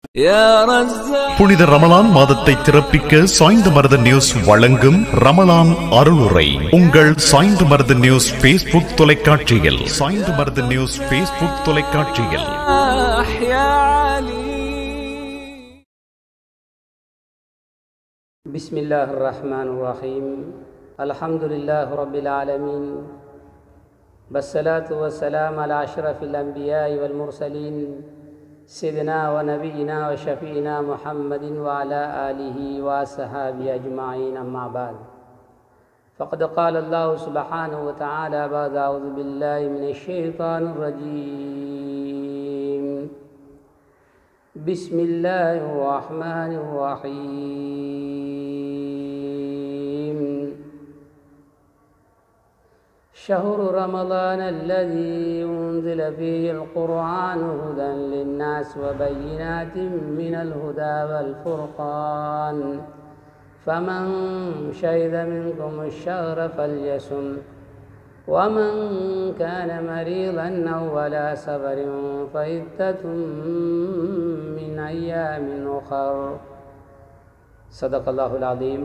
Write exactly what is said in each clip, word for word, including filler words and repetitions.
புனித ரமலான் மாதத்தை சிறப்பிக்க சாய்ந்த மருத நியூஸ் வழங்கும் ரமலான் அருளுரை உங்கள் சாய்ந்த மருத நியூஸ் பேஸ்புக் தொலைக்காட்சியில் சாய்ந்த மருத நியூஸ் பேஸ்புக் தொலைக்காட்சியில் பிஸ்மில்லாஹிர் ரஹ்மானிர் ரஹீம் அல்ஹம்துலில்லாஹி ரப்பில் ஆலமீன் வஸ்ஸலாத்து வஸ்ஸலாமு அலா அஷ்ரஃபில் அன்பியாஇ வல் முர்சலீன் سيدنا ونبينا وشفينا محمد وعلى آله وصحبه أجمعين أما بعد فقد قال الله سبحانه وتعالى بعد أعوذ بالله من الشيطان الرجيم بسم الله الرحمن الرحيم شهر رمضان الذي أنزل فيه القرآن هدى للناس وبينات من الهدى والفرقان فمن شهد منكم الشهر فليصم ومن كان مريضا أو على سفر فعدة من أيام أخر صدق الله العظيم.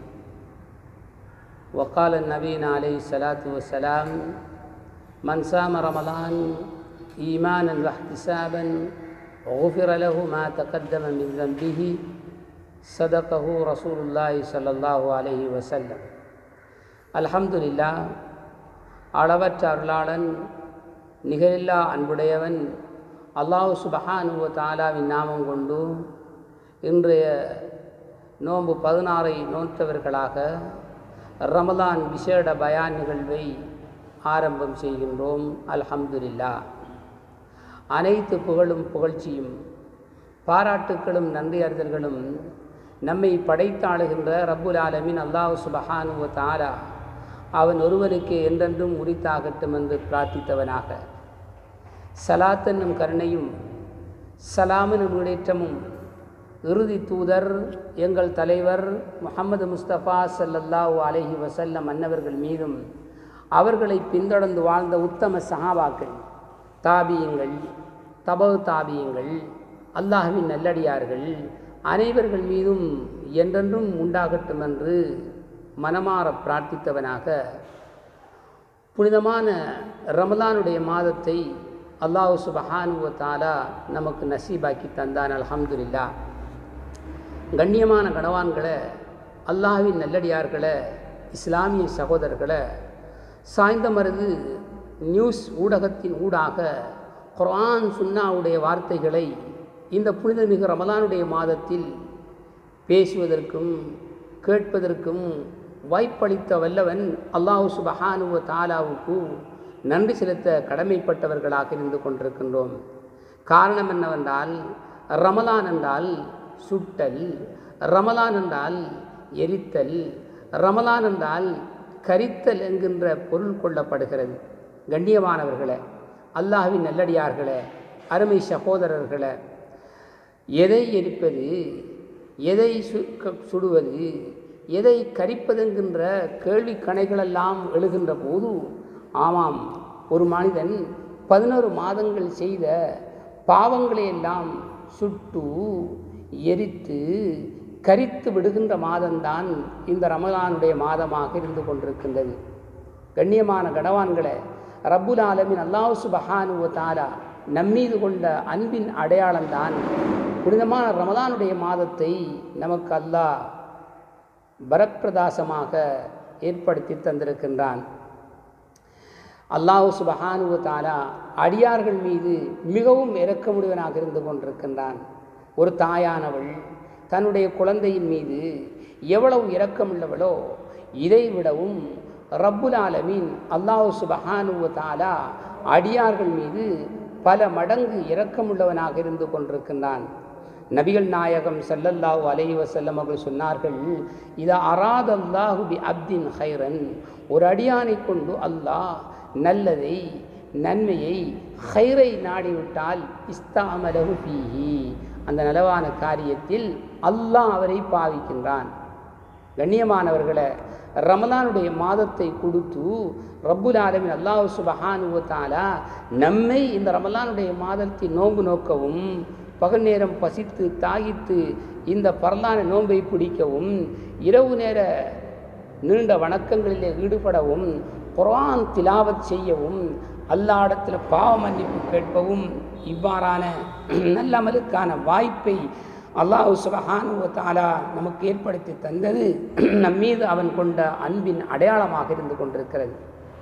وقال النبي عليه الصلاة والسلام من صام رمضان إيمانا واحتسابا غفر له ما تقدم من ذنبه صدقه رسول الله صلى الله عليه وسلم. الحمد لله. அளவற்ற அருளாளன் நிகரில்லா அன்புடையவன் அல்லாஹ் சுப்ஹானஹு வ தஆலாவின் நாமம் கொண்டு இன்றைய நோன்பு பதினாறை நோற்றவர்களாக ரமலான் விசேட பயான் நிகழ்வை ஆரம்பம் செய்கின்றோம். அல்ஹம்துலில்லாஹ். அனைத்து புகழும் புகழ்ச்சியும் பாராட்டுக்களும் நன்றி அறிதல்களும் நம்மை படைத்தாளுகின்ற ரப்புல் ஆலமீன் அல்லாஹ் சுப்ஹானஹு வ தஆலா அவன் ஒருவனுக்கு என்றென்றும் உரித்தாகட்டும் என்று பிரார்த்தித்தவனாக ஸலாத் என்னும் கருணையும் ஸலாம் என்னும் ஈடேற்றமும் இறுதி தூதர் எங்கள் தலைவர் முஹம்மது முஸ்தபா ஸல்லல்லாஹு அலைஹி வஸல்லம் அன்னவர்கள் மீதும் அவர்களை பின்தொடர்ந்து வாழ்ந்த உத்தம சஹாபாக்கள், தாபியங்கள், தபவு தாபியங்கள், அல்லாஹ்வின் நல்லடியார்கள் அனைவர்கள் மீதும் என்றென்றும் உண்டாகட்டும் என்று மனமாற பிரார்த்தித்தவனாக புனிதமான ரமலானுடைய மாதத்தை அல்லாஹ் சுப்ஹானஹு வ தஆலா நமக்கு நசீபாக்கி தந்தான். அல்ஹம்துலில்லாஹ். கண்ணியமான கணவான்களை, அல்லாஹ்வின் நல்லடியார்களை, இஸ்லாமிய சகோதரர்களை, சாய்ந்த மருது நியூஸ் ஊடகத்தின் ஊடாக குர்ஆன் சுன்னாவுடைய வார்த்தைகளை இந்த புனிதமிகு ரமலானுடைய மாதத்தில் பேசுவதற்கும் கேட்பதற்கும் வாய்ப்பளித்த வல்லவன் அல்லாஹ் சுப்ஹானஹு வ தஆலாவுக்கு நன்றி செலுத்த கடமைப்பட்டவர்களாக இருந்து கொண்டிருக்கின்றோம். காரணம் என்னவென்றால், ரமலான் என்றால் சுட்டல், ரமலான் என்றால் எரித்தல், ரமலான் என்றால் கரித்தல் என்கின்ற பொருள் கொள்ளப்படுகிறது. கண்ணியமானவர்களே, அல்லாஹ்வின் நல்லடியார்களே, அருமை சகோதரர்களே, எதை எரிப்பது, எதை சுடுவது, எதை கரிப்பதென்கின்ற கேள்வி கணைகளெல்லாம் எழுகின்ற போது, ஆமாம், ஒரு மனிதன் பதினோரு மாதங்கள் செய்த பாவங்களையெல்லாம் சுட்டு எரித்து கரித்து விடுகின்ற மாதம்தான் இந்த ரமலானுடைய மாதமாக இருந்து கொண்டிருக்கின்றது. கண்ணியமான கணவான்களை, ரப்புல் ஆலமீன் அல்லாஹ் சுப்ஹானஹு வ தஆலா நம்மீது கொண்ட அன்பின் அடையாளம்தான் புனிதமான ரமலானுடைய மாதத்தை நமக்கு அல்லாஹ் வரப்பிரதாசமாக ஏற்படுத்தி தந்திருக்கின்றான். அல்லாஹ் சுப்ஹானஹு வ தஆலா அடியார்கள் மீது மிகவும் இரக்கமுடையவனாக இருந்து கொண்டிருக்கின்றான். ஒரு தாயானவள் தன்னுடைய குழந்தையின் மீது எவ்வளவு இரக்கமுள்ளவளோ இதை விடவும் ரப்புல் ஆலமீன் அல்லாஹ் சுப்ஹானஹு வ தஆலா அடியார்கள் மீது பல மடங்கு இரக்கமுள்ளவனாக இருந்து கொண்டிருக்கின்றான். நபிகள் நாயகம் ஸல்லல்லாஹு அலைஹி வஸல்லம் அவர்கள் சொன்னார்கள், இதா அராதல்லாஹு பி அப்தின் ஹைரன், ஒரு அடியானை கொண்டு அல்லாஹ் நல்லதை, நன்மையை, ஹைரை நாடிவிட்டால் இஸ்தாமலஹு ஃபீஹி, அந்த நலவான காரியத்தில் அல்லாஹ் அவரை பாவிக்கின்றான். கண்ணியமானவர்களை, ரமலானுடைய மாதத்தை கொடுத்து ரப்புல் ஆலமீன் அல்லாஹ் சுப்ஹானஹு வ தஆலா நம்மை இந்த ரமலானுடைய மாதத்தை நோன்பு நோக்கவும் பகல் நேரம் பசித்து தாகித்து இந்த பரலான நோன்பை பிடிக்கவும், இரவு நேர நீண்ட வணக்கங்களிலே ஈடுபடவும், குர்ஆன் திலாவத் செய்யவும், அல்லாஹ்விடத்தில் பாவ மன்னிப்பு கேட்பவும், இவ்வாறான நல்ல அமலுக்கான வாய்ப்பை அல்லாஹ் சுப்ஹானஹு வ தஆலா நமக்கு ஏற்படுத்தி தந்தது நம்மீது அவன் கொண்ட அன்பின் அடையாளமாக இருந்து கொண்டிருக்கிறது.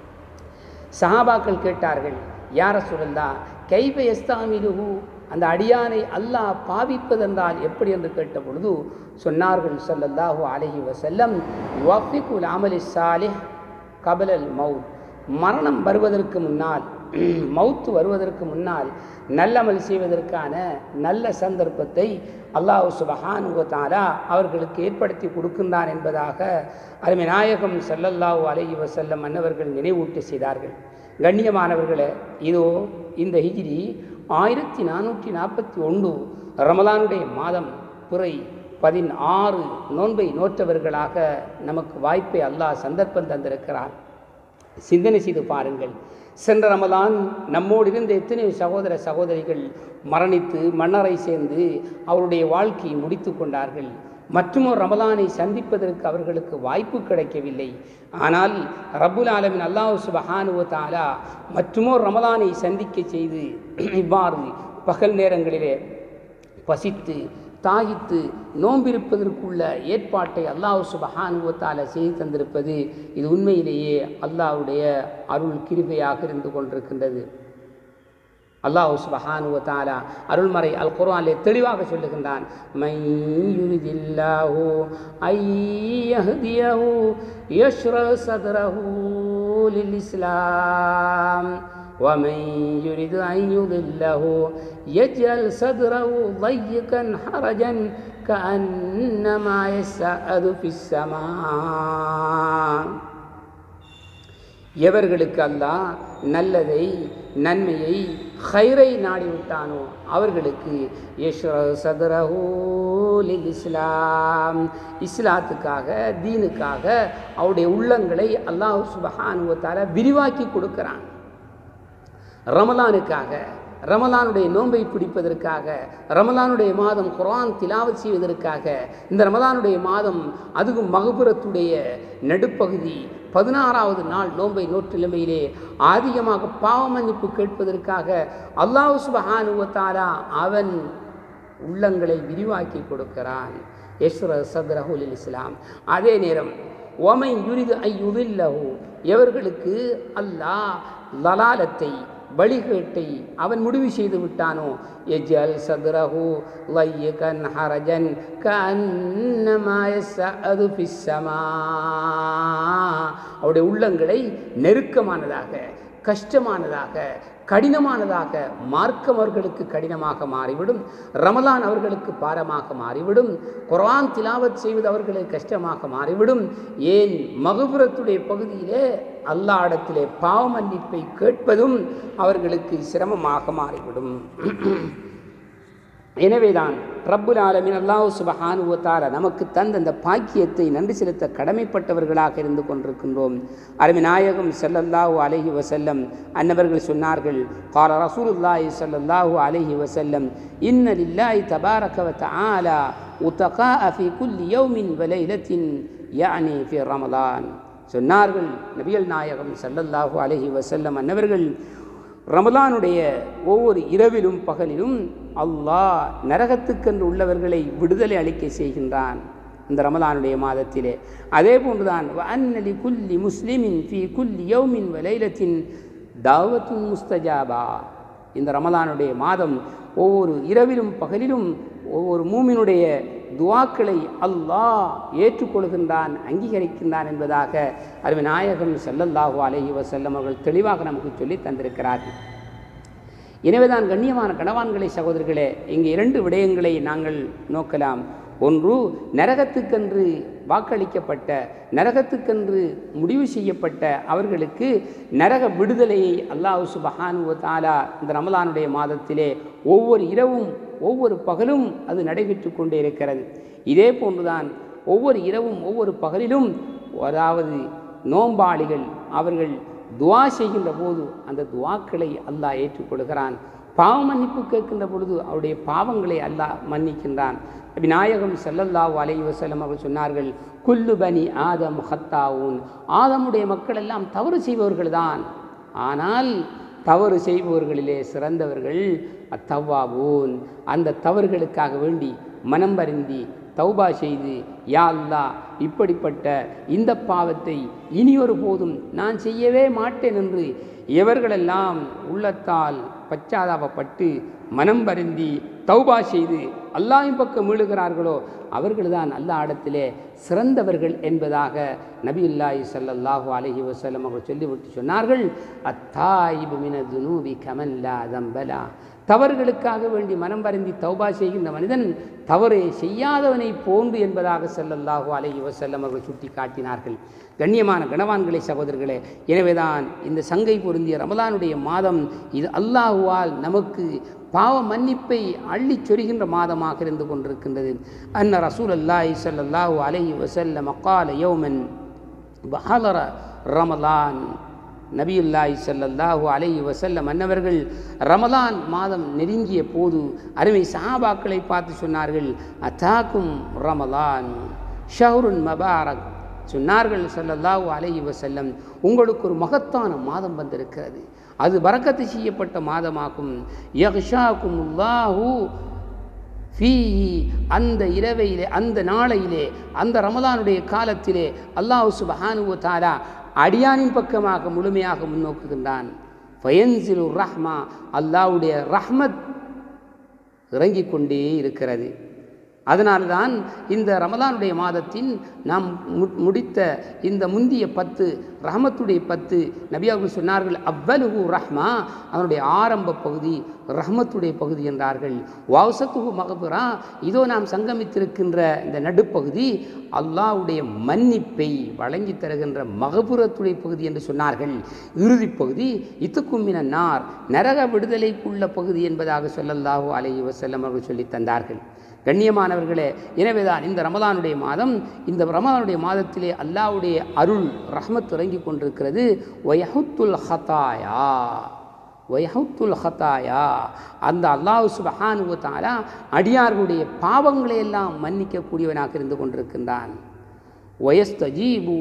சஹாபாக்கள் கேட்டார்கள், யா ரசூலல்லாஹ் கைஃப யஸ்தாமிலுஹு, அந்த அடியானை அல்லாஹ் பாவிப்பதென்றால் எப்படி என்று கேட்ட பொழுது சொன்னார்கள் ஸல்லல்லாஹு அலைஹி வஸல்லம், யுவஃபிகுல் அமலி ஸாலிஹ் கபலல் மவுத், மரணம் வருவதற்கு முன்னால், மவுத்து வருவதற்கு முன்னால் நல்லமல் செய்வதற்கான நல்ல சந்தர்ப்பத்தை அல்லாஹ் சுப்ஹானஹு வ தஆலா அவர்களுக்கு ஏற்படுத்தி கொடுக்கின்றான் என்பதாக அருமை நாயகம் ஸல்லல்லாஹு அலைஹி வஸல்லம் அன்னவர்கள் நினைவூட்டி செய்தார்கள். கண்ணியமானவர்களே, இதோ இந்த ஹிஜ்ரி ஆயிரத்தி நானூற்றி நாற்பத்தி ஒன்று ரமலானுடைய மாதம் பிறை பதினாறு நோன்பை நோற்றவர்களாக நமக்கு வாய்ப்பை அல்லாஹ் சந்தர்ப்பம் தந்திருக்கிறார். சிந்தனை செய்து பாருங்கள். சென்ற ரமலான் நம்மோடு இருந்த எத்தனையோ சகோதர சகோதரிகள் மரணித்து மன்னரை சேர்ந்து அவருடைய வாழ்க்கையை முடித்து கொண்டார்கள். மற்றுமொரு ரமலானை சந்திப்பதற்கு அவர்களுக்கு வாய்ப்பு கிடைக்கவில்லை. ஆனால் ரப்புல் ஆலமீன் அல்லாஹ் சுப்ஹானஹு வ தஆலா மற்றுமொரு ரமலானை சந்திக்க செய்து இவ்வாறு பகல் நேரங்களிலே பசித்து தாகித்து நோம்பிருப்பதற்குள்ள ஏற்பாட்டை அல்லாஹ் சுப்ஹானஹு வ தஆலா செய்து தந்திருப்பது இது உண்மையிலேயே அல்லாஹ்வுடைய அருள் கிருபையாக இருந்து கொண்டிருக்கின்றது. அல்லாஹ் சுப்ஹானஹு வ தஆலா அருள்மறை அல் குர்ஆனிலே தெளிவாக சொல்லுகின்றான், மை யுரிதில்லாஹு ஐயஹ்தியஹு யஷ்ரா சத்ரஹு லில் இஸ்லாம் ومن يريد أن يضله يجعل صدره ضيقا حرجا كأنما يصعد في السماء. எவர்களுக்கு அல்லாஹ் நல்லதை நன்மையை ஹைரை நாடிவிட்டானோ அவர்களுக்கு யஷ்ரா சத்ரஹு லில் இஸ்லாம், இஸ்லாத்துக்காக தீனுக்காக அவருடைய உள்ளங்களை அல்லாஹ் சுப்ஹானஹு வ தஆலா விரிவாக்கி கொடுக்கிறான். ரமலானுக்காக, ரமலானுடைய நோன்பை பிடிப்பதற்காக, ரமலானுடைய மாதம் குர்ஆன் திலாவத் செய்வதற்காக, இந்த ரமலானுடைய மாதம் அதுவும் மக்ஃபிரத்துடைய நடுப்பகுதி பதினாறாவது நாள் நோன்பை நோற்றிலமையிலே அதிகமாக பாவ மன்னிப்பு கேட்பதற்காக அல்லாஹ் சுப்ஹானஹு வ தஆலா அவன் உள்ளங்களை விரிவாக்கி கொடுக்கிறான். யஷ்ரா சத்ரஹு லில் இஸ்லாம். அதே நேரம் வமை யுரிது ஐ யுதில்லஹு, எவர்களுக்கு அல்லாஹ் லலாலத்தை வழிகேட்டை அவன் முடிவு செய்து விட்டானோ யஜ்அல் சத்ரஹு லையகன் ஹரஜன் கஅன்னமா யஸ்அது ஃபிஸ் ஸமா, அவருடைய உள்ளங்களை நெருக்கமானதாக, கஷ்டமானதாக, கடினமானதாக, மார்க்கம் அவர்களுக்கு கடினமாக மாறிவிடும், ரமலான் அவர்களுக்கு பாரமாக மாறிவிடும், குர்ஆன் திலாவத் செய்வது அவர்களுக்கு கஷ்டமாக மாறிவிடும். ஏன் மக்ஃபிரத்துடைய பகுதியிலே அல்லாஹ்விடத்திலே பாவ மன்னிப்பை கேட்பதும் அவர்களுக்கு சிரமமாக மாறிவிடும். எனவேதான் ரப்புல் ஆலமீன் அல்லாஹ் சுப்ஹானஹு வ தஆலா நமக்கு தந்த அந்த பாக்கியத்தை நன்றி செலுத்த கடமைப்பட்டவர்களாக இருந்து கொண்டிருக்கின்றோம். அருமை நாயகம் ஸல்லல்லாஹு அலைஹி வஸல்லம் அன்னவர்கள் சொன்னார்கள், قال رسول الله صلى الله عليه وسلم إن لله تبارك وتعالى உத்தகாஅ ஃபீ குல்லி யௌமின் வ லைலத்தின் யானி ஃபீ ரமலான். சொன்னார்கள் நபிகள் நாயகம் ஸல்லல்லாஹு அலைஹி வஸல்லம் அன்னவர்கள், ரமலானுடைய ஒவ்வொரு இரவிலும் பகலிலும் அல்லாஹ் நரகத்துக்கென்று உள்ளவர்களை விடுதலை அளிக்க செய்கின்றான் இந்த ரமலானுடைய மாதத்திலே. அதே போன்றுதான் வ அன்னலி குல்லி முஸ்லிமின் ஃபீ குல்லி யௌமின் வ லைலத்தின் தாவத்துன் முஸ்தஜாபா. இந்த ரமலானுடைய மாதம் ஒவ்வொரு இரவிலும் பகலிலும் ஒவ்வொரு மூமினுடைய துவாக்களை அல்லாஹ் ஏற்றுக்கொள்கின்றான், அங்கீகரிக்கின்றான் என்பதாக அருமை நாயகம் ஸல்லல்லாஹு அலைஹி வஸல்லம் அவர்கள் தெளிவாக நமக்கு சொல்லி தந்திருக்கிறார்கள். எனவேதான் கண்ணியமான கணவான்களை சகோதரர்களே, இங்கே இரண்டு விடயங்களை நாங்கள் நோக்கலாம். ஒன்று, நரகத்துக்கென்று வாக்களிக்கப்பட்ட, நரகத்துக்கென்று முடிவு செய்யப்பட்ட அவர்களுக்கு நரக விடுதலையை அல்லாஹ் சுப்ஹானஹு வ தஆலா இந்த ரமலானுடைய மாதத்திலே ஒவ்வொரு இரவும் ஒவ்வொரு பகலும் அது நடைபெற்று கொண்டே இருக்கிறது. இதே போன்றுதான் ஒவ்வொரு இரவும் ஒவ்வொரு பகலிலும், அதாவது நோம்பாளிகள் அவர்கள் துவா செய்கின்ற போது அந்த துவாக்களை அல்லாஹ் ஏற்றுக்கொள்கிறான். பாவ மன்னிப்பு கேட்கின்ற பொழுது அவருடைய பாவங்களை அல்லாஹ் மன்னிக்கின்றான். விநாயகம் ஸல்லல்லாஹு அலைஹி வஸல்லம் அவர்கள் சொன்னார்கள், குல்லு பனி ஆதம் ஹத்தாவூன், ஆதமுடைய மக்கள் எல்லாம் தவறு செய்பவர்கள்தான், ஆனால் தவறு செய்பவர்களிலே சிறந்தவர்கள் அத்தவ்வாபூன், அந்த தவறுகளுக்காக வேண்டி மனம் வருந்தி தௌபா செய்து, யா அல்லாஹ் இப்படிப்பட்ட இந்த பாவத்தை இனியொரு போதும் நான் செய்யவே மாட்டேன் என்று எவர்களெல்லாம் உள்ளத்தால் பச்சாதாபப்பட்டு மனம் வருந்தி தௌபா செய்து அல்லாஹ்வின் பக்கம் மீளுகிறார்களோ அவர்கள்தான் அல்லாஹ் இடத்திலே சிறந்தவர்கள் என்பதாக நபியுல்லாஹி ஸல்லல்லாஹு அலைஹி வஸல்லம் அவர்கள் சொல்லிவிட்டு சொன்னார்கள், அத்தாயிபு மின துனூபி கமன் லா தம்பலா, தவறுகளுக்காக வேண்டி மனம் வருந்தி தௌபா செய்கின்ற மனிதன் தவறை செய்யாதவனை போன்று என்பதாக ஸல்லல்லாஹு அலைஹி வஸல்லம் அவர்கள் சுட்டி காட்டினார்கள். கண்ணியமான கணவான்களே, சகோதரர்களே, எனவேதான் இந்த சங்கை பொருந்திய ரமலானுடைய மாதம் இது அல்லாஹுவால் நமக்கு பாவ மன்னிப்பை அள்ளிச் சொரிகின்ற மாதமாக இருந்து கொண்டிருக்கின்றது. அன்ன ரசூலுல்லாஹி ஸல்லல்லாஹு அலைஹி வஸல்லம் قال يوما بحضر ரமலான், நபியுல்லாஹி ஸல்லல்லாஹு அலைஹி வஸல்லம் அன்னவர்கள் ரமலான் மாதம் நெருங்கிய போது அருமை சஹாபாக்களை பார்த்து சொன்னார்கள், அத்தாக்கும் ரமலான் ஷஹ்ருன் முபாரக், சொன்னார்கள் ஸல்லல்லாஹு அலைஹி வஸல்லம், உங்களுக்கு ஒரு மகத்தான மாதம் வந்திருக்கிறது, அது பரக்கத்து செய்யப்பட்ட மாதமாகும். யக்ஷாக்குமுல்லாஹு ஃபீஹி, அந்த இரவையிலே அந்த நாளையிலே அந்த ரமலானுடைய காலத்திலே அல்லாஹ் சுப்ஹானஹு வ தஆலா அடியானின் பக்கமாக முழுமையாக முன்னோக்குகின்றான். ஃபயன்சிலு ரஹ்மா, அல்லாஹ்வுடைய ரஹ்மத் இறங்கிக் கொண்டே இருக்கிறது. அதனால்தான் இந்த ரமலானுடைய மாதத்தின் நாம் முடித்த இந்த முந்திய பத்து ரஹமத்துடைய பத்து நபியாவுக்கு சொன்னார்கள், அவ்வலுஹு ரஹ்மா, அதனுடைய ஆரம்ப பகுதி ரஹ்மத்துடைய பகுதி என்றார்கள். வாசத்துஹு மகபுரா, இதோ நாம் சங்கமித்திருக்கின்ற இந்த நடுப்பகுதி அல்லாஹ்வுடைய மன்னிப்பை வழங்கி தருகின்ற மகபுரத்துடைய பகுதி என்று சொன்னார்கள். இறுதி பகுதி இத்துக்கும் மினன்னார், நரக விடுதலைக்குள்ள பகுதி என்பதாக ஸல்லல்லாஹு அலைஹி வஸல்லம் அவர்கள் சொல்லி தந்தார்கள். கண்ணியமானவர்களே, எனவேதான் இந்த ரமலானுடைய மாதம், இந்த ரமலானுடைய மாதத்திலே அல்லாஹ்வுடைய அருள் ரஹ்மத் இறங்கி கொண்டிருக்கிறது. வயஹுத்துல் ஹதாயா, வயஹுத்துல் ஹதாயா, அந்த அல்லாஹ் சுப்ஹானஹு வ தஆலா அடியார்களுடைய பாவங்களை எல்லாம் மன்னிக்கக்கூடியவனாக இருந்து கொண்டிருக்கின்றான். வயஸ்தஜீபு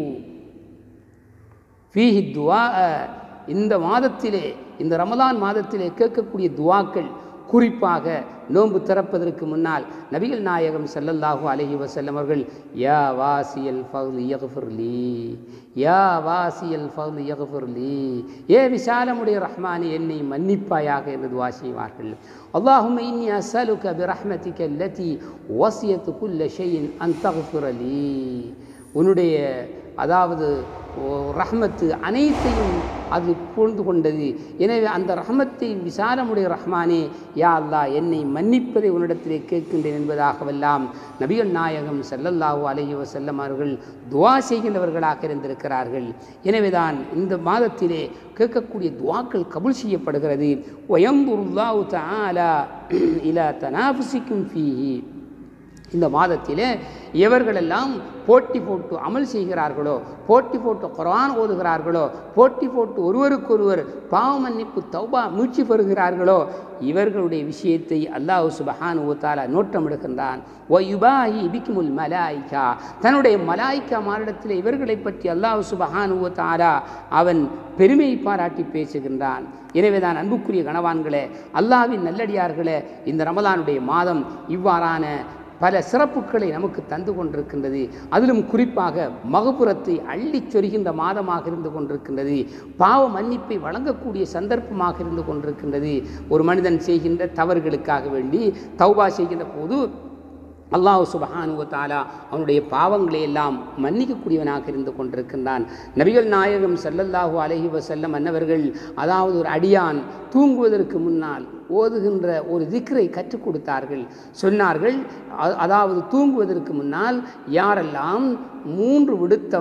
ஃபீஹி துஆ, இந்த மாதத்திலே இந்த ரமலான் மாதத்திலே கேட்கக்கூடிய துஆக்கள், குறிப்பாக நோன்பு திறப்பதற்கு முன்னால் நபிகள் நாயகம் ஸல்லல்லாஹு அலைஹி வஸல்லம் அவர்கள் யா வாசியல் ஃபضل யக்ஃபிர்லி, யா வாசியல் ஃபضل யக்ஃபிர்லி, ஏ விசாலமுடைய ரஹ்மானே என்னை மன்னிப்பாயாக என்று துஆ செய்வார்கள். அல்லாஹும்ம இன்னி அஸ்அலுக பிரஹ்மதிக அல்லதி வஸியத் குல்ல ஷைஇன் அன் தக்ஃபிரலி, உன்னுடைய அதாவது ரஹ்மத்து அனைத்தையும் அது பொழுது கொண்டது, எனவே அந்த ரஹ்மத்தை விசாலமுடைய ரஹ்மானே யா அல்லாஹ் என்னை மன்னிப்பதை உன்னிடத்திலே கேட்கின்றேன் என்பதாகவெல்லாம் நபிகள் நாயகம் ஸல்லல்லாஹு அலைஹி வஸல்லம் அவர்கள் துஆ செய்கின்றவர்களாக இருந்திருக்கிறார்கள். எனவேதான் இந்த மாதத்திலே கேட்கக்கூடிய துஆக்கள் கபூல் செய்யப்படுகிறது. வயந்துல்லாஹு தஆலா இலா தனாஃபுசிக்கும் ஃபீஹி, இந்த மாதத்திலே எவர்களெல்லாம் போட்டி போட்டு அமல் செய்கிறார்களோ, போட்டி போட்டு குர்ஆன் ஓதுகிறார்களோ, போட்டி போட்டு ஒருவருக்கொருவர் பாவ மன்னிப்பு தௌபா மீட்சி பெறுகிறார்களோ, இவர்களுடைய விஷயத்தை அல்லாஹ் சுப்ஹானஹு வ தஆலா நோட்டமிடுகின்றான். வ யுபாஹி பிக்குமுல் மலாயிகா, தன்னுடைய மலாயிகா மாரிடத்தில் இவர்களை பற்றி அல்லாஹ் சுப்ஹானஹு வ தஆலா அவன் பெருமை பாராட்டி பேசுகின்றான். எனவேதான் அன்புக்குரிய கணவான்களே, அல்லாஹ்வின் நல்லடியார்களே, இந்த ரமலானுடைய மாதம் இவ்வாறான பல சிறப்புகளை நமக்கு தந்து கொண்டிருக்கின்றது. அதிலும் குறிப்பாக மகபுரத்தை அள்ளிச் சொரிகின்ற மாதமாக இருந்து கொண்டிருக்கின்றது. பாவ மன்னிப்பை வழங்கக்கூடிய சந்தர்ப்பமாக இருந்து கொண்டிருக்கின்றது. ஒரு மனிதன் செய்கின்ற தவறுகளுக்காக வேண்டி தௌபா செய்கின்ற போது அல்லாஹ் சுப்ஹானஹு வ தஆலா அவனுடைய பாவங்களை எல்லாம் மன்னிக்கக்கூடியவனாக இருந்து கொண்டிருக்கின்றான். நபிகள் நாயகம் ஸல்லல்லாஹு அலைஹி வஸல்லம் அன்னவர்கள் அதாவது ஒரு அடியான் தூங்குவதற்கு முன்னால் ஓதுகின்ற ஒரு திக்ரை கற்றுக் கொடுத்தார்கள். சொன்னார்கள், அதாவது தூங்குவதற்கு முன்னால் யாரெல்லாம் மூன்று விடுத்தம்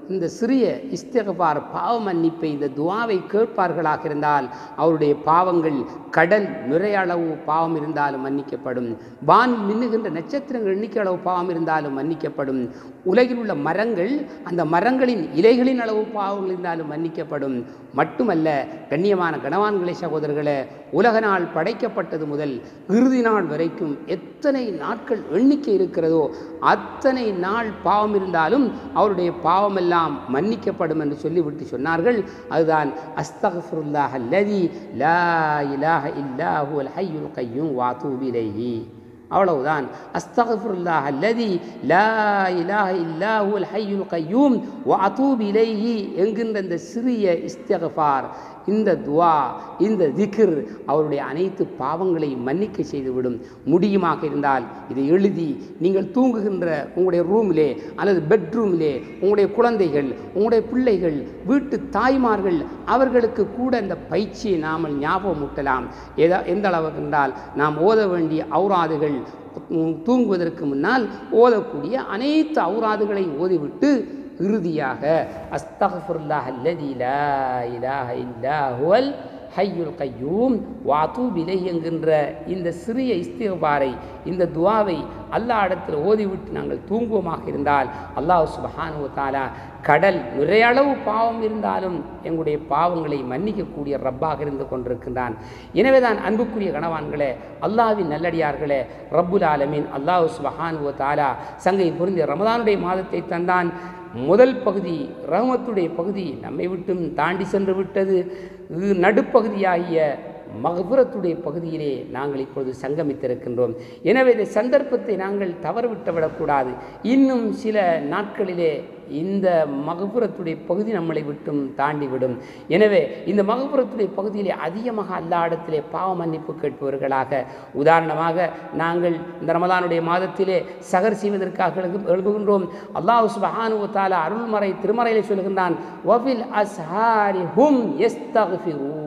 இந்த சிறிய இஸ்திக்ஃபார் பாவ மன்னிப்பை இந்த துஆவை கேட்பார்களாக இருந்தால் அவருடைய பாவங்கள் கடல் நிறைய அளவு பாவம் இருந்தாலும் மன்னிக்கப்படும். வானில் மின்னுகின்ற நட்சத்திரங்கள் எண்ணிக்கை அளவு பாவம் இருந்தாலும் மன்னிக்கப்படும். உலகில் உள்ள மரங்கள் அந்த மரங்களின் இலைகளின் அளவு பாவங்கள் இருந்தாலும் மன்னிக்கப்படும். மட்டுமல்ல, கண்ணியமான கணவான்களே சகோதரர்களே, உலக நாள் படைக்கப்பட்டது முதல் இறுதி நாள் வரைக்கும் எத்தனை நாட்கள் எண்ணிக்கை இருக்கிறதோ அத்தனை நாள் பாவம் இருந்தாலும் அவருடைய பாவமெல்லாம் மன்னிக்கப்படும் என்று சொல்லிவிட்டு சொன்னார்கள். அதுதான் அஸ்தக்ஃபிருல்லாஹ் அல்லதி லா இலாஹ இல்லா ஹுவல் ஹய்யுல் கய்யூம் வ அதூபு இலைஹி. அவ்வளவுதான். அஸ்தக்ஃபிருல்லாஹ் அல்லதி லா இலாஹ இல்லா ஹுவல் ஹய்யுல் கய்யூம் வ அதூபு இலைஹி என்கின்ற இந்த சிறிய இஸ்திக்ஃபார், இந்த துஆ, இந்த திக்ர் அவருடைய அனைத்து பாவங்களை மன்னிக்க செய்துவிடும். முடியுமாக இருந்தால் இதை எழுதி நீங்கள் தூங்குகின்ற உங்களுடைய ரூமிலே அல்லது பெட்ரூமிலே உங்களுடைய குழந்தைகள், உங்களுடைய பிள்ளைகள், வீட்டு தாய்மார்கள் அவர்களுக்கு கூட இந்த பயிற்சியை நாம் ஞாபகமூட்டலாம். எதா எந்த அளவுக்கு என்றால் நாம் ஓத வேண்டிய ஔராதுகள், தூங்குவதற்கு முன்னால் ஓதக்கூடிய அனைத்து ஔராதுகளையும் ஓதிவிட்டு இறுதியாக அஸ்தக்ஃபிருல்லாஹ் அல்லதி லா இலாஹ இல்லா ஹுவல் ஹய்யுல் கய்யூம் வ அதூபு இலைஹி என்கின்ற இந்த சிறிய இஸ்திக்ஃபாரை, இந்த துஆவை அல்லாஹ் இடத்தில் ஓதிவிட்டு நாங்கள் தூங்குவோமாக இருந்தால் அல்லாஹ் சுப்ஹானஹு வ தஆலா கடல் நிறைய அளவு பாவம் இருந்தாலும் எங்களுடைய பாவங்களை மன்னிக்கக்கூடிய ரப்பாக இருந்து கொண்டிருக்கின்றான். எனவேதான் அன்புக்குரிய கணவான்களே, அல்லாஹ்வின் நல்லடியார்களே, ரப்புல் ஆலமீன் அல்லாஹ் சுப்ஹானஹு வ தஆலா சங்கை பொருந்திய ரமதானுடைய மாதத்தை தந்தான். முதல் பகுதி ரஹ்மத்துடைய பகுதி நம்மை விட்டும் தாண்டி சென்று விட்டது. நடுப்பகுதியாகிய மக்ஃபிரத்துடைய பகுதியிலே நாங்கள் இப்பொழுது சங்கமித்திருக்கின்றோம். எனவே இந்த சந்தர்ப்பத்தை நாங்கள் தவறவிட்டு விடக்கூடாது. இன்னும் சில நாட்களிலே இந்த மக்ஃபிரத்துடைய பகுதி நம்மளை விட்டும் தாண்டிவிடும். எனவே இந்த மக்ஃபிரத்துடைய பகுதியிலே அதிகமாக அல்லாஹ் இடத்திலே பாவ மன்னிப்பு கேட்பவர்களாக, உதாரணமாக நாங்கள் இந்த ரமலானுடைய மாதத்திலே சகர் செய்வதற்காக எழுதுகின்றோம். அல்லாஹ் சுப்ஹானஹு வ தஆலா அருள்மறை திருமறையிலே சொல்கின்றான், வஃபில் அஸ்ஹாரி ஹும் யஸ்தக்ஃபிரூன்.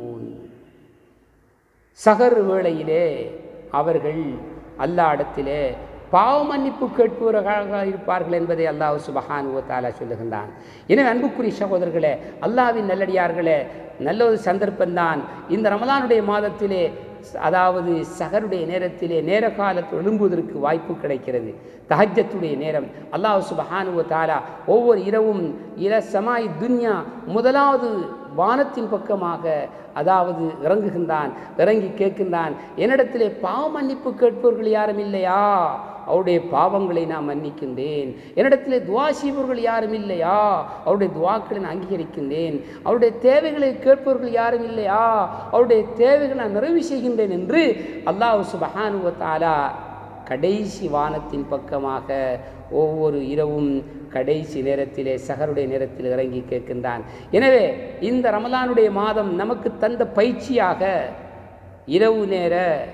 சகர் வேளையிலே அவர்கள் அல்லாஹ் இடத்திலே பாவ மன்னிப்பு கேட்பவர்களாக இருப்பார்கள் என்பதை அல்லாஹ் சுப்ஹானஹு வ தஆலா சொல்லுகின்றான். எனவே அன்புக்குரிய சகோதரர்களே, அல்லாஹ்வின் நல்லடியார்களே, நல்ல ஒரு சந்தர்ப்பம்தான் இந்த ரமலானுடைய மாதத்திலே, அதாவது சகருடைய நேரத்திலே நேர காலத்தில் எழும்புவதற்கு வாய்ப்பு கிடைக்கிறது. தஹஜ்ஜத்துடைய நேரம் அல்லாஹ் சுப்ஹானஹு வ தஆலா ஒவ்வொரு இரவும் இல சமாய் துன்யா முதலாவது வானத்தின் பக்கமாக அதாவது இறங்குகின்றான். இறங்கி கேட்கின்றான், என்னிடத்திலே பாவ மன்னிப்பு கேட்பவர்கள் யாரும் இல்லையா? அவருடைய பாவங்களை நான் மன்னிக்கின்றேன். என்னிடத்திலே துவா செய்பவர்கள் யாரும் இல்லையா? அவருடைய துவாக்களை நான் அங்கீகரிக்கின்றேன். அவருடைய தேவைகளை கேட்பவர்கள் யாரும் இல்லையா? அவருடைய தேவைகளை நான் நிறைவு செய்கின்றேன் என்று அல்லாஹ் சுப்ஹானஹு வ தஆலா கடைசி வானத்தின் பக்கமாக ஒவ்வொரு இரவும் கடைசி நேரத்திலே சஹருடைய நேரத்தில் இறங்கி கேட்கின்றான். எனவே இந்த ரமலானுடைய மாதம் நமக்கு தந்த பயிற்சியாக இரவு நேர,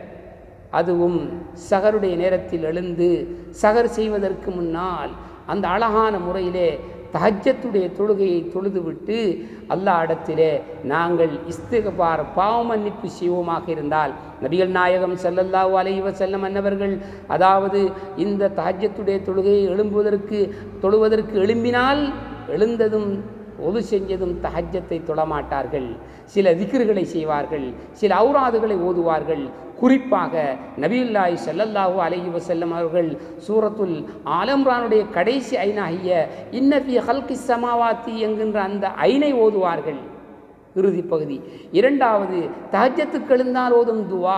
அதுவும் சஹருடைய நேரத்தில் எழுந்து சஹர் செய்வதற்கு முன்னால் அந்த அழகான முறையிலே தஹஜ்ஜத்துடைய தொழுகையை தொழுதுவிட்டு அல்லாஹ் இடத்திலே நாங்கள் இஸ்திக்பார் பாவ மன்னிப்பு செய்வோமாக இருந்தால், நபிகள் நாயகம் ஸல்லல்லாஹு அலைஹி வஸல்லம் அன்னவர்கள் அதாவது இந்த தஹஜ்ஜத்துடைய தொழுகையை எழும்புவதற்கு தொழுவதற்கு எழும்பினால் எழுந்ததும் ஒது செஞ்சதும் தஹஜ்ஜத்தை தொழமாட்டார்கள். சில திக்ர்களை செய்வார்கள், சில ஔராதுகளை ஓதுவார்கள். குறிப்பாக நபியுல்லாஹி ஸல்லல்லாஹு அலைஹி வஸல்லம் அவர்கள் சூரத்துல் ஆல இம்ரானுடைய கடைசி ஐனாகிய இன்ன ஃபீ ஹல்கிஸ் ஸமாவாத்தி என்கின்ற அந்த ஐனை ஓதுவார்கள். இறுதி பகுதி. இரண்டாவது தஹஜ்ஜத்துக்கு எழுந்தால் ஓதும் துவா,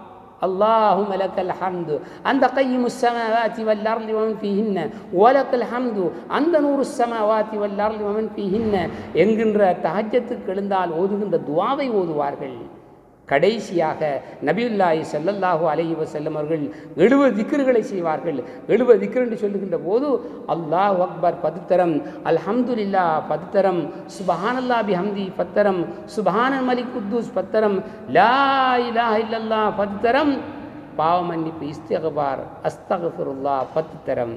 اللهم لك الحمد أنت قيم السماوات والأرض ومن فيهن ولك الحمد أنت نور السماوات والأرض ومن فيهن என்கின்ற தஹஜ்ஜத்துக்கு எழுந்தால் ஓதுகின்ற துவாவை ஓதுவார்கள். கடைசியாக நபியுல்லாஹி ஸல்லல்லாஹு அலைஹி வஸல்லம் அவர்கள் எழுபது திக்ர்களை செய்வார்கள். எழுபது திக்ர் என்று சொல்லுகின்ற போது அல்லாஹ் அக்பர் பதுத்தரம், அல்ஹம்துலில்லாஹ் பதுத்தரம், சுப்ஹானல்லாஹ் பிஹம்தி பத்தரம், சுப்ஹானல் மலிக் குத்தூஸ் பத்தரம், லா இலாஹ இல்லல்லாஹ் பதுத்தரம், பாவ மன்னிப்பு இஸ்திக்பார் அஸ்தக்ஃபிருல்லாஹ் பத்துத்தரம்.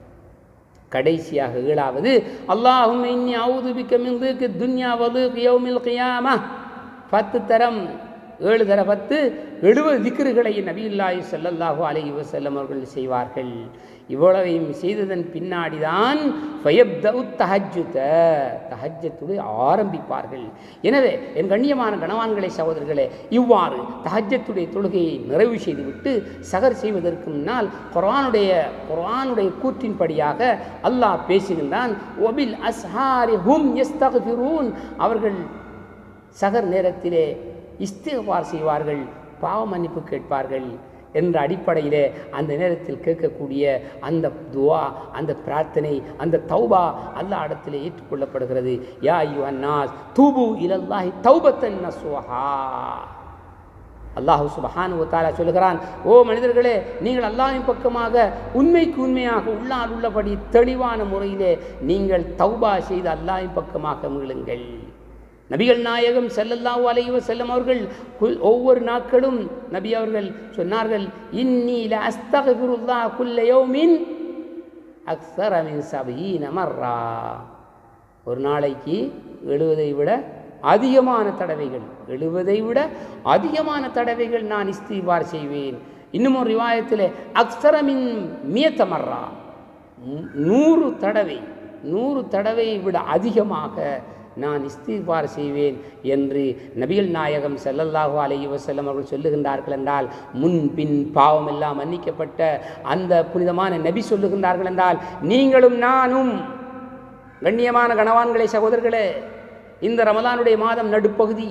கடைசியாக ஏழாவது அல்லாஹும்ம இன்னி அஊது பிக்க மின் திக்ரி துன்யா வ திக்ரி யௌமில் கியாமஹ் பத்து தரம். ஏழு தர பத்து எழுபது திக்ருகளை நபியுல்லாஹி ஸல்லல்லாஹு அலைஹி வஸல்லம் அவர்கள் செய்வார்கள். இவ்வளவையும் செய்ததன் பின்னாடிதான் தஹஜ்ஜுத தஹஜ்ஜத்துடைய ஆரம்பிப்பார்கள். எனவே என் கண்ணியமான கணவான்களை சகோதரர்களே, இவ்வாறு தஹஜ்ஜத்துடைய தொழுகையை நிறைவு செய்துவிட்டு சகர் செய்வதற்கு முன்னால் குர்ஆனுடைய குர்ஆனுடைய கூற்றின்படியாக அல்லாஹ் பேசுகின்றான். ஒபில் அஸ்ஹாரி ஹும் யஸ்தக்ஃபிரூன், அவர்கள் சகர் நேரத்திலே இஸ்திக்பார் செய்வார்கள், பாவ மன்னிப்பு கேட்பார்கள் என்ற அடிப்படையிலே அந்த நேரத்தில் கேட்கக்கூடிய அந்த துவா, அந்த பிரார்த்தனை, அந்த தௌபா அல்லாஹ் இடத்திலே ஏற்றுக்கொள்ளப்படுகிறது. யா அய்யுஹன்னாஸ் தூபு இலல்லாஹி தௌபத்தன் நஸூஹா. அல்லாஹ் சுப்ஹானஹு வ தஆலா சொல்கிறான், ஓ மனிதர்களே, நீங்கள் அல்லாஹ்வின் பக்கமாக உண்மைக்கு உண்மையாக உள்ளால் உள்ளபடி தெளிவான முறையிலே நீங்கள் தௌபா செய்து அல்லாஹ்வின் பக்கமாக மீளுங்கள். நபிகள் நாயகம் ஸல்லல்லாஹு அலைஹி வஸல்லம் அவர்கள் ஒவ்வொரு நாட்களும் நபி அவர்கள் சொன்னார்கள், இன்னி ல அஸ்தக்ஃபிருல்லாஹ் குல்ல யௌமின் அக்ஸர மின் சபீன மர்ரா. ஒரு நாளைக்கு எழுவதை விட அதிகமான தடவைகள் எழுவதை விட அதிகமான தடவைகள் நான் இஸ்திக்பார் செய்வேன். இன்னும் ஒரு ரிவாயத்திலே அக்ஸர மின் மியத மர்ரா, நூறு தடவை நூறு தடவையை விட அதிகமாக நான் இஸ்திக்பார் செய்வேன் என்று நபிகள் நாயகம் ஸல்லல்லாஹு அலைஹி வஸல்லம் அவர்கள் சொல்லுகின்றார்கள் என்றால், முன் பின் பாவம் எல்லாம் மன்னிக்கப்பட்ட அந்த புனிதமான நபி சொல்லுகின்றார்கள் என்றால், நீங்களும் நானும் கண்ணியமான கணவான்களே சகோதரர்களே, இந்த ரமலானுடைய மாதம் நடுப்பகுதி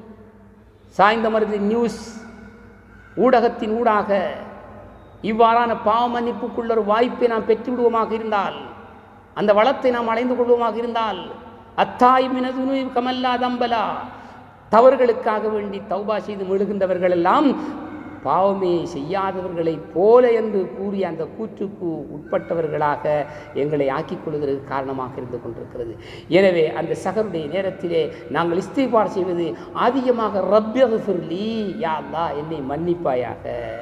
சாய்ந்தமருது நியூஸ் ஊடகத்தின் ஊடாக இவ்வாறான பாவ மன்னிப்புக்குள்ள ஒரு வாய்ப்பை நாம் பெற்றுவிடுவோமாக இருந்தால், அந்த வளத்தை நாம் அடைந்து கொள்வோமாக இருந்தால், அத்தாய் மினதுனு கமல்லா தம்பலா, தவறுகளுக்காக வேண்டி தௌபா செய்து மெழுகின்றவர்கள் எல்லாம் பாவமே செய்யாதவர்களைப் போல என்று கூறிய அந்த கூற்றுக்கு உட்பட்டவர்களாக எங்களை ஆக்கிக் கொள்வதற்கு காரணமாக இருந்து கொண்டிருக்கிறது. எனவே அந்த சகருடைய நேரத்திலே நாங்கள் இஸ்திக்பார் செய்வது அதிகமாக ரப்பியஃபிர்லி, யா அல்லாஹ் என்னை மன்னிப்பாயாக,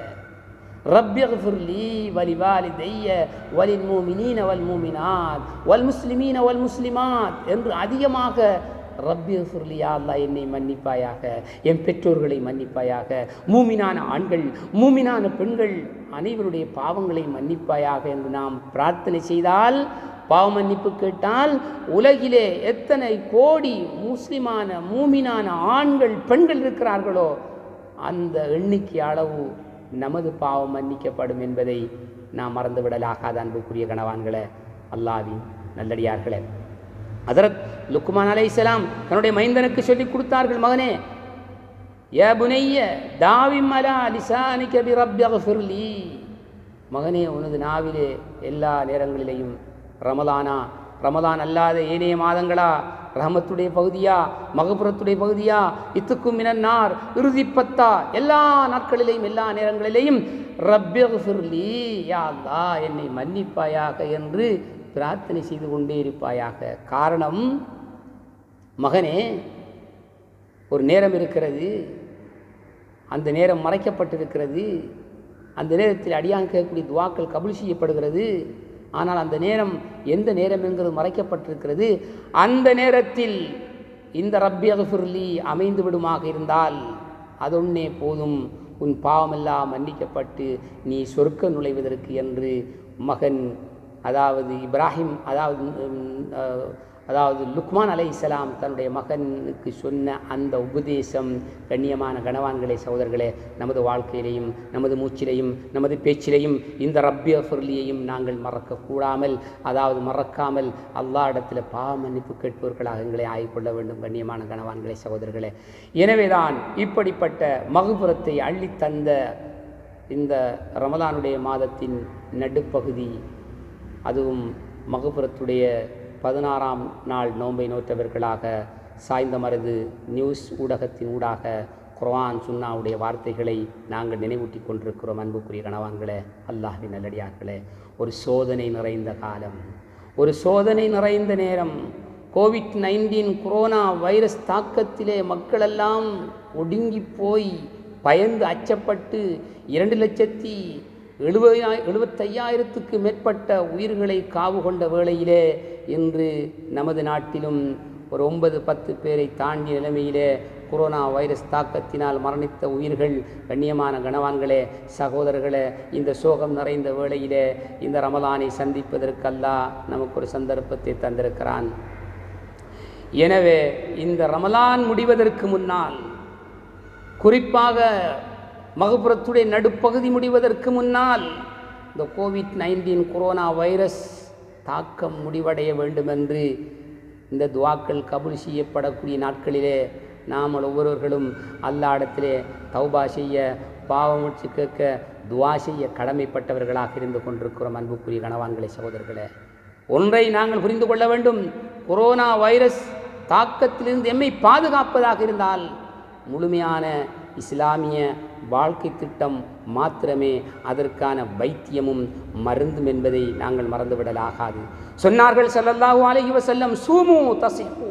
ரப்பியஃபிர்லி வலிவாலிதைய வலில் மூமினீன வல் மூமினாத் வல் முஸ்லிமீன வல் முஸ்லிமாத் என்று அதிகமாக ரப்பியஃபிர்லி, யா அல்லாஹ் என்னை மன்னிப்பாயாக, என் பெற்றோர்களை மன்னிப்பாயாக, மூமினான ஆண்கள் மூமினான பெண்கள் அனைவருடைய பாவங்களை மன்னிப்பாயாக என்று நாம் பிரார்த்தனை செய்தால், பாவ மன்னிப்பு கேட்டால், உலகிலே எத்தனை கோடி முஸ்லிமான மூமினான ஆண்கள் பெண்கள் இருக்கிறார்களோ அந்த எண்ணிக்கை அளவு நமது பாவம் மன்னிக்கப்படும் என்பதை நாம் மறந்துவிடலாகாத அன்புக்குரிய கணவான்களே, அல்லாஹ்வின் நல்லடியார்களே. ஹஜ்ரத் லுக்மான் அலைஹிஸ்ஸலாம் தன்னுடைய மைந்தனுக்கு சொல்லிக் கொடுத்தார்கள், மகனே, யா புனைய தாவிம் அலா லிசானிக பி ரப்பியஃபிர்லி, மகனே உனது நாவிலே எல்லா நேரங்களிலேயும் ரமலானா ரமலான் அல்லாத ஏனைய மாதங்களா, ரஹமத்துடைய பகுதியா, மகபுரத்துடைய பகுதியா, இத்துக்கும் மினன்னார் இறுதிப்பத்தா, எல்லா நாட்களிலேயும் எல்லா நேரங்களிலேயும் ரப்பியஃபிர்லி, யா அல்லாஹ் என்னை மன்னிப்பாயாக என்று பிரார்த்தனை செய்து கொண்டே இருப்பாயாக. காரணம், மகனே, ஒரு நேரம் இருக்கிறது, அந்த நேரம் மறைக்கப்பட்டிருக்கிறது, அந்த நேரத்தில் அடியான் கேட்கக்கூடிய துவாக்கள் கபூல் செய்யப்படுகிறது. ஆனால் அந்த நேரம் எந்த நேரம் என்கிறது மறைக்கப்பட்டிருக்கிறது. அந்த நேரத்தில் இந்த ரப்பியஃபிர்லி அமைந்து விடுமாக இருந்தால் அதொன்னே போதும், உன் பாவமெல்லாம் மன்னிக்கப்பட்டு நீ சொர்க்க நுழைவதற்கு என்று மகன், அதாவது இப்ராஹிம், அதாவது அதாவது லுக்மான் அலைஹிஸ்ஸலாம் தன்னுடைய மகனுக்கு சொன்ன அந்த உபதேசம், கண்ணியமான கணவான்களே சகோதரர்களே, நமது வாழ்க்கையிலையும் நமது மூச்சிலையும் நமது பேச்சிலையும் இந்த ரப்பியஃபிர்லியையும் நாங்கள் மறக்கக்கூடாமல், அதாவது மறக்காமல் அல்லாஹ் இடத்துல பாவ மன்னிப்பு கேட்பவர்களாக எங்களை ஆகிக்கொள்ள வேண்டும் கண்ணியமான கணவான்களே சகோதரர்களே. எனவேதான் இப்படிப்பட்ட மகுபுரத்தை அள்ளித்தந்த இந்த ரமலானுடைய மாதத்தின் நடுப்பகுதி, அதுவும் மகுபுரத்துடைய பதினாறாம் நாள் நோன்பை நோற்றவர்களாக சாய்ந்த மருது நியூஸ் ஊடகத்தின் ஊடாக குர்ஆன் சுன்னாவுடைய வார்த்தைகளை நாங்கள் நினைவூட்டி கொண்டிருக்கிறோம். அன்புக்குரிய கணவான்களே, அல்லாஹ்வின் நல்லடியார்களே, ஒரு சோதனை நிறைந்த காலம், ஒரு சோதனை நிறைந்த நேரம். கோவிட் நைன்டீன் கொரோனா வைரஸ் தாக்கத்திலே மக்களெல்லாம் ஒடுங்கி போய் பயந்து அச்சப்பட்டு இரண்டு லட்சத்தி எழுபதா எழுபத்தையாயிரத்துக்கு மேற்பட்ட உயிர்களை காவு கொண்ட வேளையிலே இன்று நமது நாட்டிலும் ஒரு ஒன்பது பத்து பேரை தாண்டிய நிலைமையிலே கொரோனா வைரஸ் தாக்கத்தினால் மரணித்த உயிர்கள். கண்ணியமான கணவான்களே, சகோதரர்களே, இந்த சோகம் நிறைந்த வேளையிலே இந்த ரமலானை சந்திப்பதற்கு அல்லாஹ் நமக்கு ஒரு சந்தர்ப்பத்தை தந்திருக்கிறான். எனவே இந்த ரமலான் முடிவதற்கு முன்னால், குறிப்பாக மகபுரத்துடைய நடுப்பகுதி முடிவதற்கு முன்னால், இந்த கோவிட் நைன்டீன் கொரோனா வைரஸ் தாக்கம் முடிவடைய வேண்டுமென்று இந்த துவாக்கள் கபூல் செய்யப்படக்கூடிய நாட்களிலே நாம் ஒவ்வொருவர்களும் அல்லாஹ்விடத்திலே தௌபா செய்ய, பாவமுற்று கேட்க, துவா செய்ய கடமைப்பட்டவர்களாக இருந்து கொண்டிருக்கிறோம். அன்புக்குரிய கணவான்களே, சகோதரர்களே, ஒன்றை நாங்கள் புரிந்து கொள்ள வேண்டும். கொரோனா வைரஸ் தாக்கத்திலிருந்து எம்மை பாதுகாப்பதாக இருந்தால் முழுமையான இஸ்லாமிய வாழ்க்கை திட்டம் மாத்திரமே அதற்கான வைத்தியமும் மருந்தும் என்பதை நாங்கள் மறந்துவிடலாகாது. சொன்னார்கள் ஸல்லல்லாஹு அலைஹி வஸல்லம், சூமு தஸிஹு,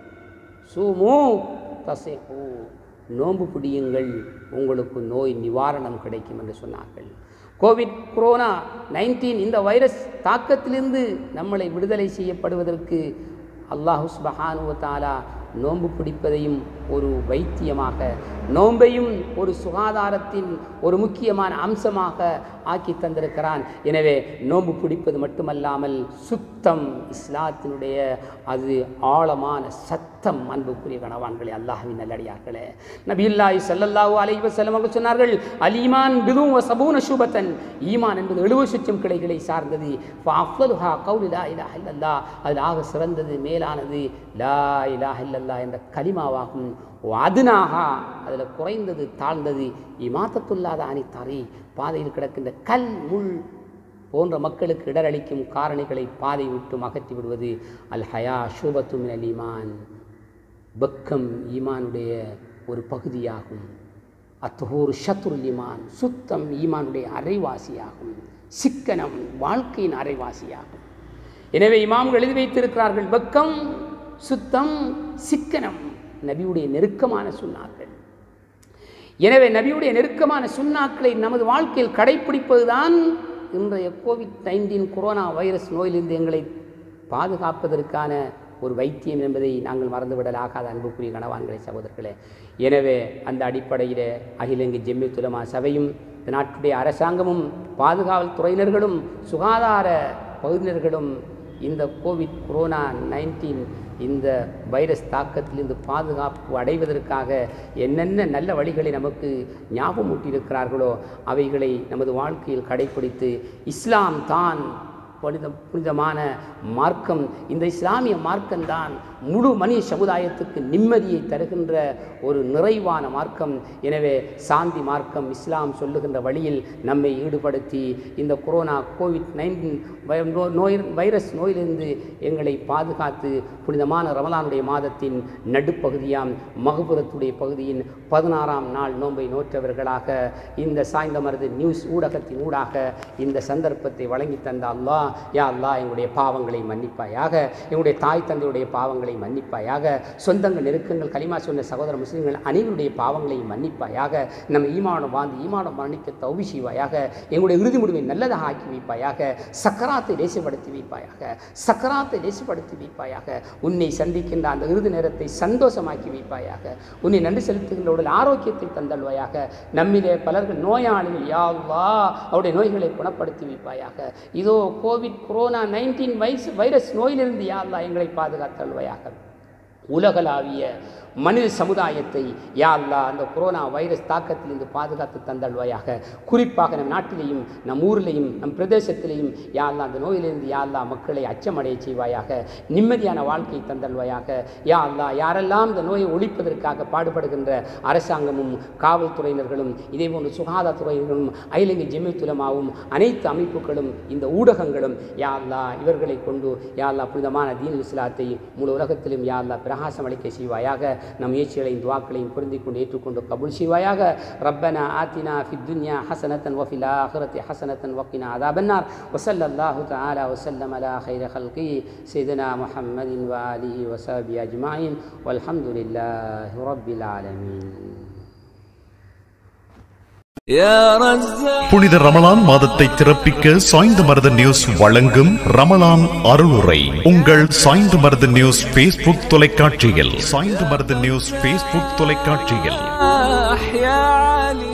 சூமு தஸிஹு, நோன்பு பிடியுங்கள், உங்களுக்கு நோய் நிவாரணம் கிடைக்கும் என்று சொன்னார்கள். கோவிட் கொரோனா நைன்டீன் இந்த வைரஸ் தாக்கத்திலிருந்து நம்மளை விடுதலை செய்யப்படுவதற்கு அல்லாஹ் சுப்ஹானஹு வ தஆலா நோன்பு பிடிப்பதையும் ஒரு வைத்தியமாக, நோன்பையும் ஒரு சுகாதாரத்தின் ஒரு முக்கியமான அம்சமாக ஆக்கி தந்திருக்கிறான். எனவே நோன்பு பிடிப்பது மட்டுமல்லாமல் சுத்தம், இஸ்லாத்தினுடைய அது ஆழமான சத்தம். அன்புக்குரிய கணவான்களே, அல்லாஹ்வின் நல்லடியார்களே, நபியுல்லாஹி ஸல்லல்லாஹு அலைஹி வஸல்லம் அவர்கள் சொன்னார்கள், அல் ஈமான் பிதும் வ சபூன ஷுபத்தன், ஈமான் என்பது எழுபது சுற்றம் கிளைகளை சார்ந்தது. ஃபஅஃலலுஹா கௌலு லா இலாஹ இல்லல்லாஹ், அதில் ஆக சிறந்தது மேலானது லா இலாஹ இல்லல்லாஹ் என்ற கலிமாவாகும். அதுனாகா, அதில் குறைந்தது தாழ்ந்தது இமாத்தத்துல்லாத அணி தறி, பாதையில் கிடக்கின்ற கல் முள் போன்ற மக்களுக்கு இடரளிக்கும் காரணிகளை பாதை விட்டு அகற்றி விடுவது. அல் ஹயா ஷூபத்து மினல் ஈமான், வெக்கம் ஈமானுடைய ஒரு பகுதியாகும். அத்துஹூர் ஷத்ருல் ஈமான், சுத்தம் ஈமானுடைய அரைவாசியாகும். சிக்கனம் வாழ்க்கையின் அரைவாசியாகும். எனவே இமாம்கள் எழுதி வைத்திருக்கிறார்கள், வெக்கம், சுத்தம், சிக்கனம் நபியுடைய நெருக்கமான சுன்னாக்கள். எனவே நபியுடைய நெருக்கமான சுன்னாக்களை நமது வாழ்க்கையில் கடைப்பிடிப்பதுதான் இன்றைய கோவிட் நைன்டீன் கொரோனா வைரஸ் நோயிலிருந்து எங்களை பாதுகாப்பதற்கான ஒரு வைத்தியம் என்பதை நாங்கள் மறந்துவிடலாகாத அன்புக்குரிய கணவான்களே, சகோதரர்களே. எனவே அந்த அடிப்படையில் அகில இலங்கை ஜம்மியத் உலமா சபையும் இந்த நாட்டுடைய அரசாங்கமும் பாதுகாவல் துறையினர்களும் சுகாதார பகுதியினர்களும் இந்த கோவிட் கொரோனா நைன்டீன் இந்த வைரஸ் தாக்கத்திலிருந்து பாதுகாப்பு அடைவதற்காக என்னென்ன நல்ல வழிகளை நமக்கு ஞாபகமூட்டியிருக்கிறார்களோ அவைகளை நமது வாழ்க்கையில் கடைப்பிடித்து, இஸ்லாம் தான் புனித புனிதமான மார்க்கம், இந்த இஸ்லாமிய மார்க்கம்தான் முழு மனித சமுதாயத்துக்கு நிம்மதியை தருகின்ற ஒரு நிறைவான மார்க்கம். எனவே சாந்தி மார்க்கம் இஸ்லாம் சொல்லுகின்ற வழியில் நம்மை ஈடுபடுத்தி இந்த கொரோனா கோவிட் நைன்டீன் நோய் வைரஸ் நோயிலிருந்து எங்களை பாதுகாத்து புனிதமான ரமலானுடைய மாதத்தின் நடுப்பகுதியாம் மகபுரத்துடைய பகுதியின் பதினாறாம் நாள் நோன்பை நோற்றவர்களாக இந்த சாய்ந்த மருது நியூஸ் ஊடகத்தின் ஊடாக இந்த சந்தர்ப்பத்தை வழங்கி தந்த அல்லாஹ், யா அல்லாஹ், எங்களுடைய பாவங்களை மன்னிப்பாயாக, எங்களுடைய தாய் தந்தையுடைய பாவங்களை மன்னிப்பாயாக, சொந்தங்கள் நெருக்கங்கள் கலிமா சொன்ன சகோதர முஸ்லிம்கள் அனைவருடைய பாவங்களை மன்னிப்பாயாக, நம்ம ஈமானம் வாழ்ந்து ஈமானம் மன்னிக்க தௌபி செய்வாயாக, எங்களுடைய இறுதி முடிவை நல்லதாக ஆக்கி வைப்பாயாக, சக்கராத்தை லேசுபடுத்தி வைப்பாயாக, சக்கராத்தை லேசுபடுத்தி வைப்பாயாக, உன்னை சந்திக்கின்ற அந்த இறுதி நேரத்தை சந்தோஷமாக்கி வைப்பாயாக, உன்னை நன்றி செலுத்துகின்ற உடல் ஆரோக்கியத்தை தந்தல்வாயாக, நம்மிலே பலர்கள் நோயாளிகள், யா அல்லாஹ், அவருடைய நோய்களை குணப்படுத்தி வைப்பாயாக. இதோ கோவிட் கொரோனா நைன்டீன் வைஸ் வைரஸ் நோயிலிருந்து யா அல்லாஹ் எங்களை பாதுகாத்தல்வாயாக. உலகளாவிய மனித சமுதாயத்தை யா அல்லாஹ் அந்த கொரோனா வைரஸ் தாக்கத்திலிருந்து பாதுகாத்து தந்தல்வாயாக. குறிப்பாக நம் நாட்டிலேயும் நம் ஊரிலேயும் நம் பிரதேசத்திலேயும் யா அல்லாஹ் அந்த நோயிலிருந்து யா அல்லாஹ் மக்களை அச்சமடைய செய்வாயாக, நிம்மதியான வாழ்க்கையை தந்தல்வாயாக. யா அல்லாஹ், யாரெல்லாம் இந்த நோயை ஒழிப்பதற்காக பாடுபடுகின்ற அரசாங்கமும் காவல்துறையினர்களும் இதேபோன்று சுகாதாரத்துறையினரும் அகில இலங்கை ஜம்மியத் உலமாவும் அனைத்து அமைப்புகளும் இந்த ஊடகங்களும் யா அல்லாஹ் இவர்களை கொண்டு யா அல்லாஹ் புனிதமான தீன் இஸ்லாத்தை முழு உலகத்திலும் யா அல்லாஹ் பிரகாசம் அளிக்க செய்வாயாக. நம் முயற்சிகளையும் துவாக்களையும் பொருந்திக் கொண்டு ஏற்றுக்கொண்டு கபூல் செய்வாயாக. ரப்பனா ஆத்தினா ஃபித் துன்யா ஹஸனத்தன் வ ஃபில் ஆখিরাতি ஹஸனத்தன் வ கினா அஸாபன்னார். வ ஸல்லல்லாஹு தஆலா வ ஸல்லம் அலா கைரி ஹல்கி சய்யிதினா முஹம்மதின் வ ஆலிஹி வ ஸஹ்பிஹி அஜ்மஈன் வல்ஹம்துலில்லாஹி ரப்பில் ஆலமீன். புனித ரமலான் மாதத்தை சிறப்பிக்க சாய்ந்த மருத நியூஸ் வழங்கும் ரமலான் அருளுரை உங்கள் சாய்ந்த மருத நியூஸ் பேஸ்புக் தொலைக்காட்சியில் சாய்ந்த மருத நியூஸ் பேஸ்புக் தொலைக்காட்சியில்